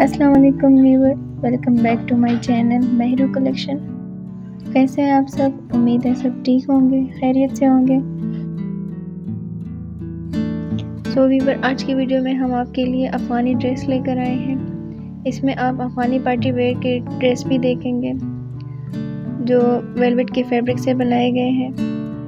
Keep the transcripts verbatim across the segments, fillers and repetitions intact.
अस्सलाम वालेकुम viewer, welcome back to my channel Mahiru collection. कैसे हैं आप सब? उम्मीद है सब ठीक होंगे, खैरियत से होंगे। सो व्यूअर, आज की वीडियो में हम आपके लिए अफ़गानी ड्रेस लेकर आए हैं। इसमें आप अफ़गानी पार्टी वेयर के ड्रेस भी देखेंगे जो वेलवेट के फैब्रिक से बनाए गए हैं,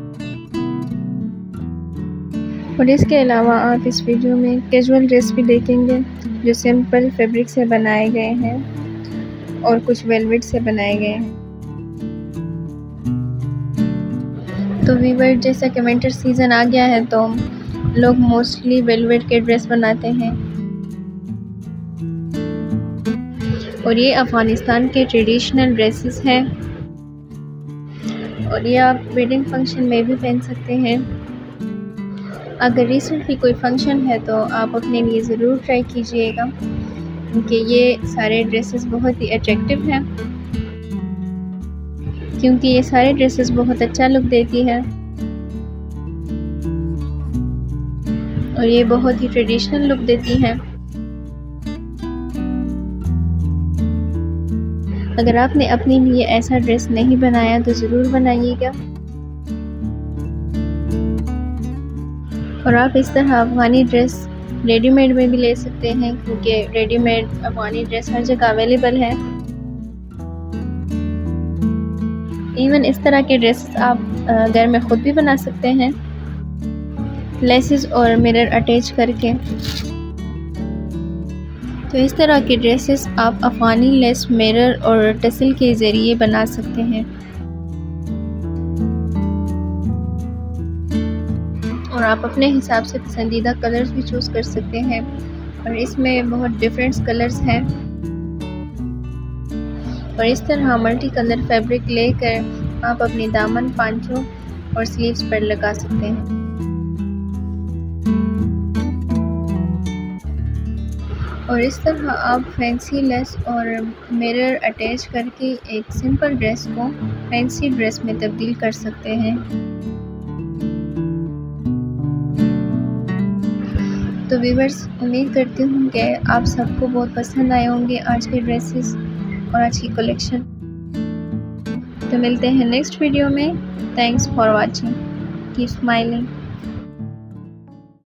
और इसके अलावा आप इस वीडियो में कैजुअल ड्रेस भी देखेंगे जो सिंपल फैब्रिक से बनाए गए हैं और कुछ वेलवेट से बनाए गए हैं। तो वीवर, जैसा कि विंटर सीज़न आ गया है तो लोग मोस्टली वेलवेट के ड्रेस बनाते हैं, और ये अफ़गानिस्तान के ट्रेडिशनल ड्रेसेस हैं और ये आप वेडिंग फंक्शन में भी पहन सकते हैं। अगर रिसेंटली कोई फंक्शन है तो आप अपने लिए ज़रूर ट्राई कीजिएगा, क्योंकि ये सारे ड्रेसेस बहुत ही अट्रैक्टिव हैं, क्योंकि ये सारे ड्रेसेस बहुत अच्छा लुक देती है और ये बहुत ही ट्रेडिशनल लुक देती हैं। अगर आपने अपने लिए ऐसा ड्रेस नहीं बनाया तो ज़रूर बनाइएगा, और आप इस तरह अफ़गानी ड्रेस रेडीमेड में भी ले सकते हैं, क्योंकि रेडीमेड अफ़गानी ड्रेस हर जगह अवेलेबल है। इवन इस तरह के ड्रेसेस आप घर में ख़ुद भी बना सकते हैं, लेसेस और मिरर अटैच करके। तो इस तरह के ड्रेसेस आप अफ़गानी लेस, मिरर और टसल के ज़रिए बना सकते हैं, और आप अपने हिसाब से पसंदीदा कलर्स भी चूज़ कर सकते हैं, और इसमें बहुत डिफरेंट कलर्स हैं। और इस तरह मल्टी कलर फैब्रिक लेकर आप अपनी दामन, पांचों और स्लीव्स पर लगा सकते हैं। और इस तरह आप फैंसी लेस और मिरर अटैच करके एक सिंपल ड्रेस को फैंसी ड्रेस में तब्दील कर सकते हैं। तो व्यूअर्स, उम्मीद करती हूँ कि आप सबको बहुत पसंद आए होंगे आज के ड्रेसेस और आज की कलेक्शन। तो मिलते हैं नेक्स्ट वीडियो में। Thanks for watching, keep smiling.